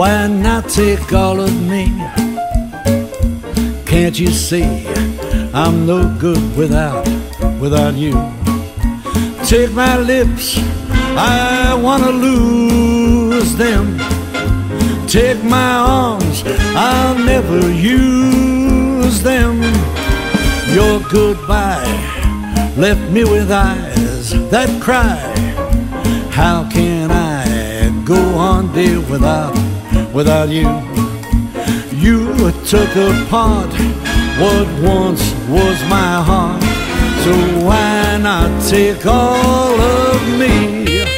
why not take all of me? Can't you see I'm no good without you? Take my lips, I wanna lose them. Take my arms, I'll never use them. Your goodbye left me with eyes that cry. How can I go on, dear, without you? You took apart what once was my heart, so why not take all of me?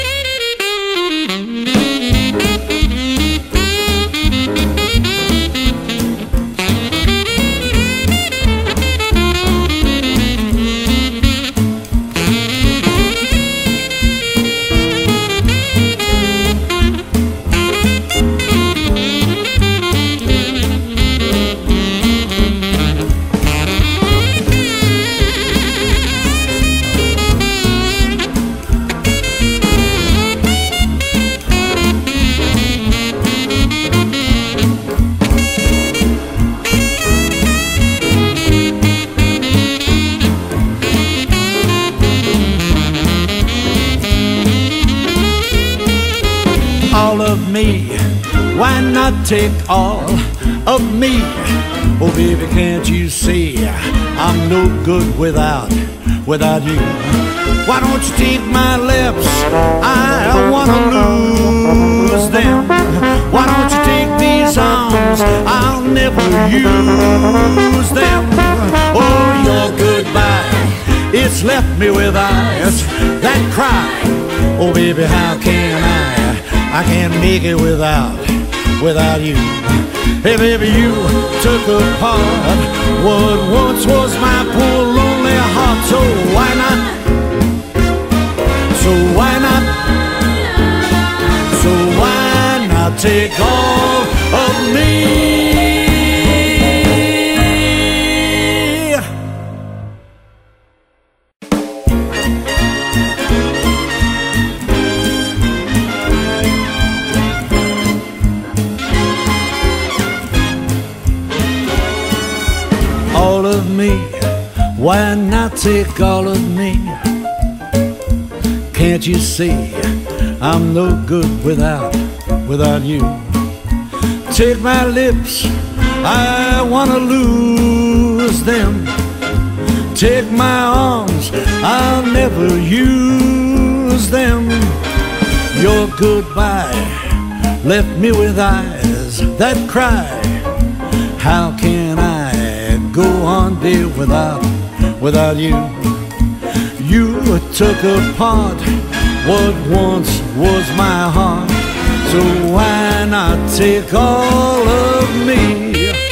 All of me, why not take all of me? Oh baby, can't you see I'm no good without you? Why don't you take my lips, I wanna lose them. Why don't you take these arms, I'll never use them. Oh, your goodbye, it's left me with eyes that cry. Oh baby, how can I can't make it without you. Hey baby, you took apart what once was my poor lonely heart. So why not? So why not? So why not take all of me? All of me, why not take all of me? Can't you see I'm no good without you? Take my lips, I wanna lose them. Take my arms, I'll never use them. Your goodbye left me with eyes that cry. How can I go on, dear, without you? You took apart what once was my heart, so why not take all of me?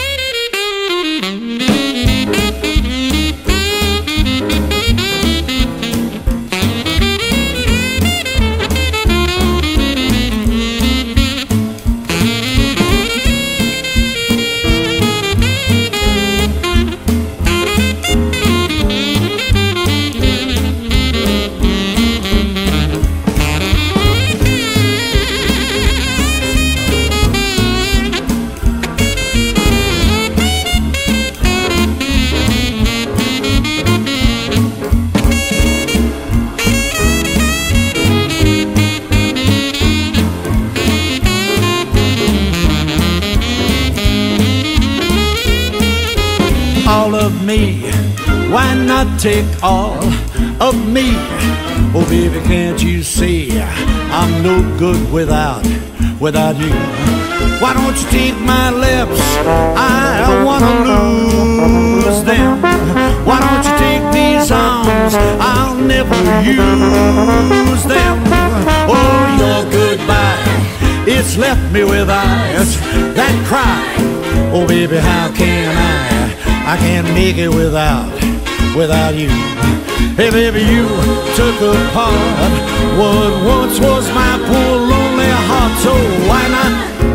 All of me, why not take all of me? Oh baby, can't you see I'm no good without you? Why don't you take my lips, I wanna lose them. Why don't you take these arms, I'll never use them. Oh, your goodbye, it's left me with eyes that cry. Oh baby, how can I can't make it without you. Hey baby, you took apart what once was my poor lonely heart. So why not?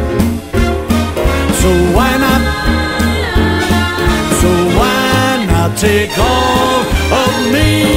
So why not? So why not take all of me?